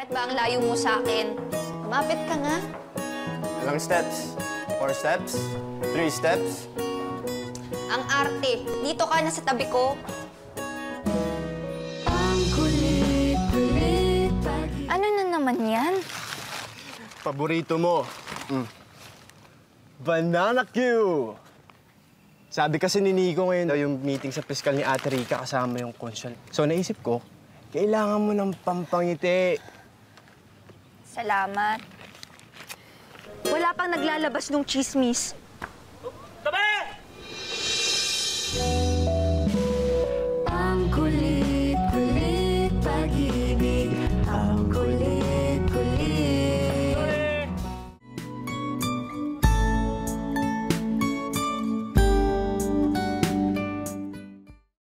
ba ang layo mo sa akin? Lumapit ka nga. Ilang steps? 4 steps? 3 steps? Ang arte. Dito ka na sa tabi ko. Ano na naman yan? Paborito mo. Banana Q! Sabi kasi ni Nico ngayon daw yung meeting sa piskal ni Ate Rica kasama yung consul. So naisip ko, kailangan mo ng pampangiti. Salamat. Wala pang naglalabas nung chismis.